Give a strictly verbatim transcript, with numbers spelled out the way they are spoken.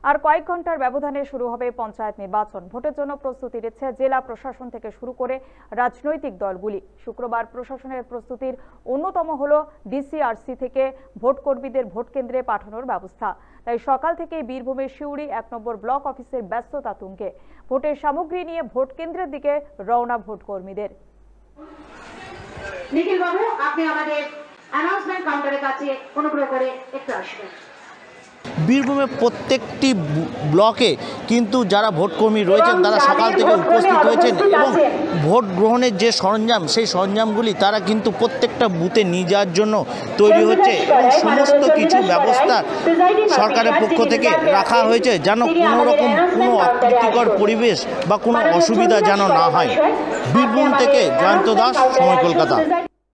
আর কয়েক ঘন্টার ব্যবধানে শুরু হবে পঞ্চায়েত নির্বাচন। ভোটের জন্য প্রস্তুতি নিচ্ছে জেলা প্রশাসন থেকে শুরু করে রাজনৈতিক দলগুলি। শুক্রবার প্রশাসনের প্রস্তুতির অন্যতম হলো ডিসিআরসি থেকে ভোট কর্মীদের ভোট কেন্দ্রে পাঠানোর ব্যবস্থা। তাই সকাল থেকে বীরভূমের শিউরি এক নম্বর ব্লক অফিসের ব্যস্ততা তুঙ্গে। ভোটের সামগ্রী নিয়ে ভোট কেন্দ্রের দিকে রওনা ভোট কর্মীদের। নিখিল বাবু, আপনি আমাদের অ্যানাউন্সমেন্ট কাউন্টারের কাছে অনুগ্রহ করে একটু আসবেন। বীরভূমের প্রত্যেকটি ব্লকে কিন্তু যারা ভোটকর্মী রয়েছেন তারা সকাল থেকে উপস্থিত হয়েছেন এবং ভোট গ্রহণের যে সরঞ্জাম সেই সরঞ্জামগুলি তারা কিন্তু প্রত্যেকটা বুথে নিয়ে যাওয়ার জন্য তৈরি হচ্ছে এবং সমস্ত কিছু ব্যবস্থা সরকারের পক্ষ থেকে রাখা হয়েছে যেন কোনো রকম কোনো অপ্রীতিকর পরিবেশ বা কোনো অসুবিধা যেন না হয়। বীরভূম থেকে জয়ন্ত দাস, সময় কলকাতা।